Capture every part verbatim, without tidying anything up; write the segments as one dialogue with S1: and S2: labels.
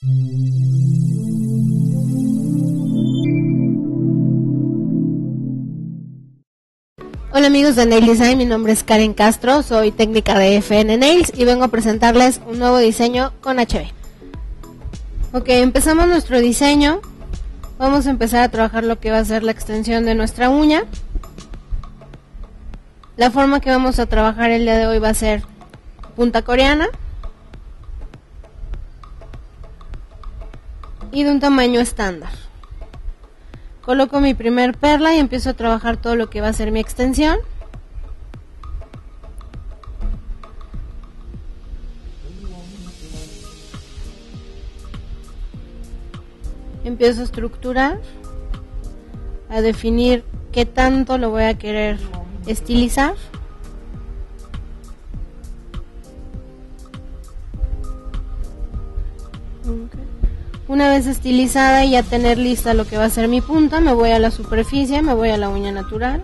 S1: Hola amigos de Nail Design, mi nombre es Karen Castro, soy técnica de F N Nails y vengo a presentarles un nuevo diseño con H B. Ok, empezamos nuestro diseño. Vamos a empezar a trabajar lo que va a ser la extensión de nuestra uña. La forma que vamos a trabajar el día de hoy va a ser punta coreana y de un tamaño estándar. Coloco mi primer perla y empiezo a trabajar todo lo que va a ser mi extensión. Empiezo a estructurar, a definir qué tanto lo voy a querer estilizar. Okay. Una vez estilizada y ya tener lista lo que va a ser mi punta, me voy a la superficie, me voy a la uña natural.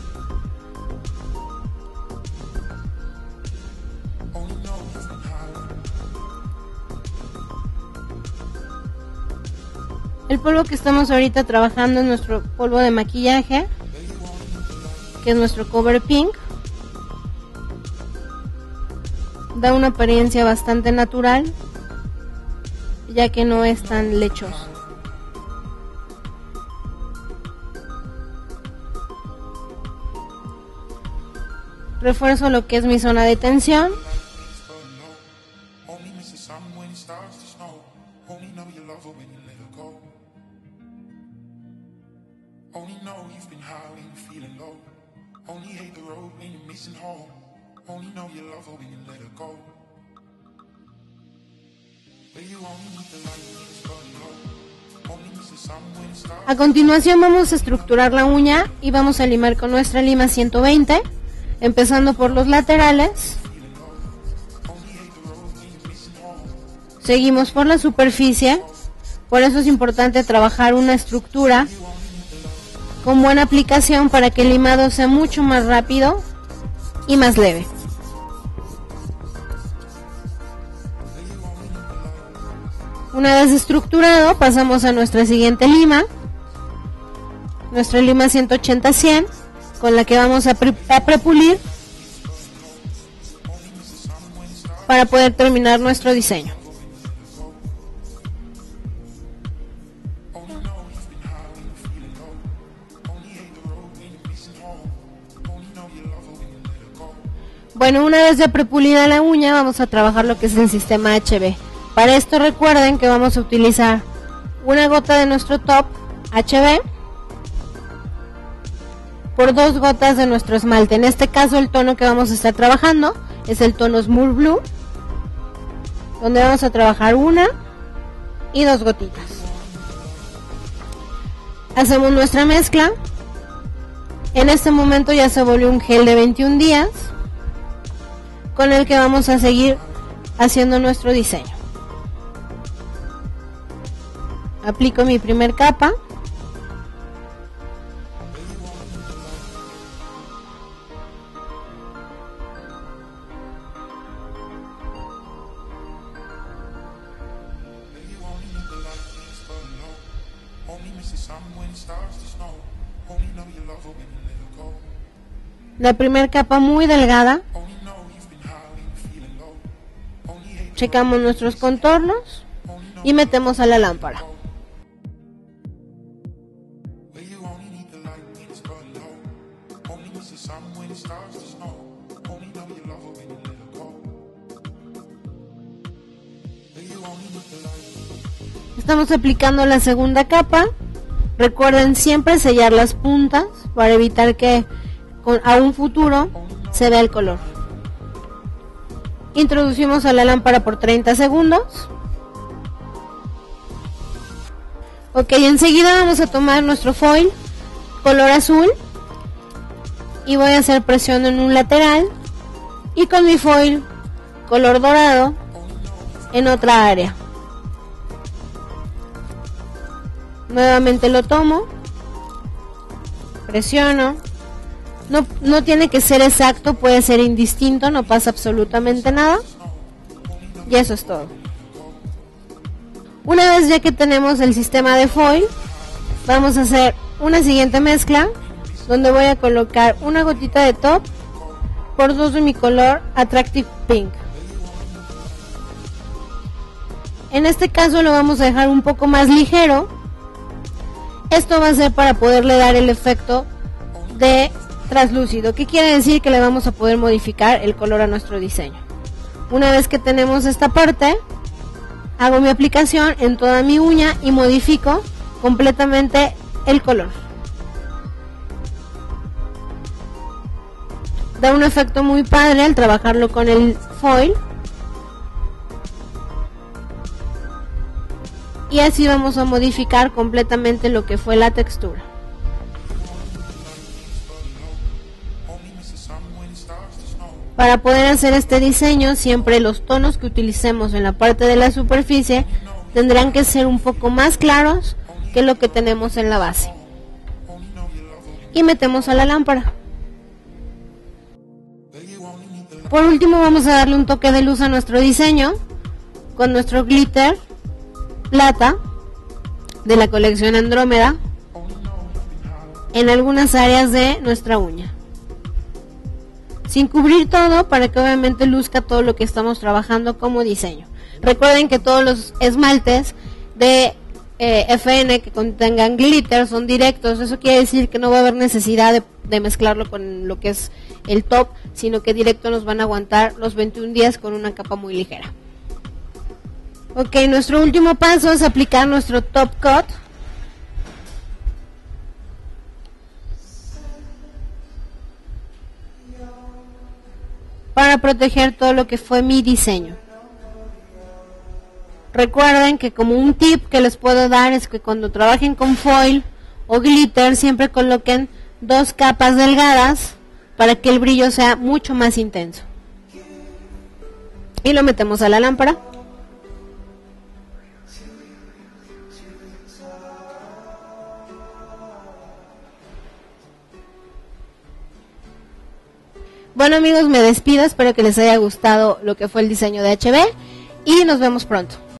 S1: El polvo que estamos ahorita trabajando es nuestro polvo de maquillaje, que es nuestro Cover Pink. Da una apariencia bastante natural, ya que no es tan lechoso. Refuerzo lo que es mi zona de tensión. A continuación vamos a estructurar la uña y vamos a limar con nuestra lima ciento veinte, empezando por los laterales. Seguimos por la superficie, por eso es importante trabajar una estructura con buena aplicación para que el limado sea mucho más rápido y más leve. Una vez estructurado, pasamos a nuestra siguiente lima, nuestra lima ciento ochenta cien, con la que vamos a, pre a prepulir para poder terminar nuestro diseño. Bueno, una vez ya prepulida la uña, vamos a trabajar lo que es el sistema H B. Para esto recuerden que vamos a utilizar una gota de nuestro top H B por dos gotas de nuestro esmalte. En este caso el tono que vamos a estar trabajando es el tono Smooth Blue, donde vamos a trabajar una y dos gotitas. Hacemos nuestra mezcla. En este momento ya se volvió un gel de veintiún días con el que vamos a seguir haciendo nuestro diseño. Aplico mi primer capa. La primera capa muy delgada. Checamos nuestros contornos y metemos a la lámpara. Estamos aplicando la segunda capa. Recuerden siempre sellar las puntas para evitar que a un futuro se vea el color. Introducimos a la lámpara por treinta segundos. Ok, enseguida vamos a tomar nuestro foil color azul y voy a hacer presión en un lateral y con mi foil color dorado en otra área. Nuevamente lo tomo, presiono. No, no tiene que ser exacto, puede ser indistinto, no pasa absolutamente nada. Y eso es todo. Una vez ya que tenemos el sistema de foil, vamos a hacer una siguiente mezcla donde voy a colocar una gotita de top por dos de mi color Attractive Pink. En este caso lo vamos a dejar un poco más ligero. Esto va a ser para poderle dar el efecto de translúcido. ¿Qué quiere decir? Que le vamos a poder modificar el color a nuestro diseño. Una vez que tenemos esta parte, hago mi aplicación en toda mi uña y modifico completamente el color. Da un efecto muy padre al trabajarlo con el foil. Y así vamos a modificar completamente lo que fue la textura. Para poder hacer este diseño, siempre los tonos que utilicemos en la parte de la superficie tendrán que ser un poco más claros que lo que tenemos en la base. Y metemos a la lámpara. Por último, vamos a darle un toque de luz a nuestro diseño con nuestro glitter plata de la colección Andrómeda en algunas áreas de nuestra uña, sin cubrir todo, para que obviamente luzca todo lo que estamos trabajando como diseño. Recuerden que todos los esmaltes de eh, F N que contengan glitter son directos. Eso quiere decir que no va a haber necesidad de, de mezclarlo con lo que es el top, sino que directo nos van a aguantar los veintiún días con una capa muy ligera. Ok, nuestro último paso es aplicar nuestro top coat. Para proteger todo lo que fue mi diseño. Recuerden que como un tip que les puedo dar es que cuando trabajen con foil o glitter siempre coloquen dos capas delgadas para que el brillo sea mucho más intenso. Y lo metemos a la lámpara. Bueno amigos, me despido, espero que les haya gustado lo que fue el diseño de H B y nos vemos pronto.